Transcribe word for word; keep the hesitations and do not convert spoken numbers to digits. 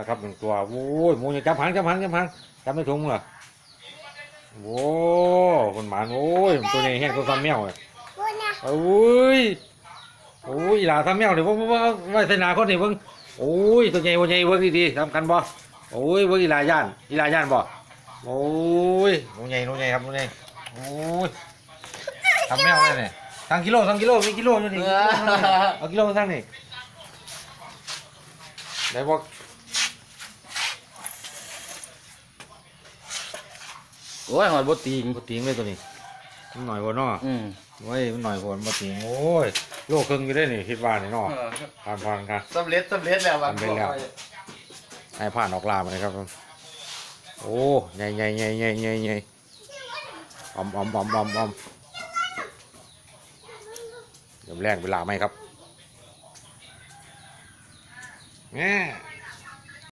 นะครับหนึ่งตัวโอ้ยหมูอย่าจับหางจับหางจับหางจับไม่ถุงเหรอโอ้คนหมานโอ้ยตัวใหญ่แห้งตัวซ้ำแมวเลยโอ้ยโอ้ยหลาซ้ำแมวเดี๋ยวว่าว่าว่าใส่หนาคนนี่เพิ่งโอ้ยตัวใหญ่ตัวใหญ่เพิ่งดีๆทำกันบ่โอ้ยเพิ่งอีหลาย่านอีหลาย่านบ่โอ้ยตัวใหญ่ตัวใหญ่ครับตัวใหญ่โอ้ยซ้ำแมวเลยเนี่ยทั้งกิโลทั้งกิโลมีกิโลอยู่นี่เอากิโลทั้งนี่ได้บอกโอ้ยหอยบดตีงบติงเลยตัวนี้มันหน่อยกว่าน้ออืมโอ้ยมันหน่อยกว่าบติงโอ้ยโลครึ่งอยู่ได้นี่คิดว่านี่น้อผ่านผ่านกันสำเร็จสำเร็จแล้วบางทำไปแล้วให้ผ่านออกลามาเลยครับโอ้ใหญ่ใหญ่ใหญ่ใหญ่ใหญ่ใหญ่อมอมอมอมอมเดี๋ยวแรงเวลาไหมครับแง่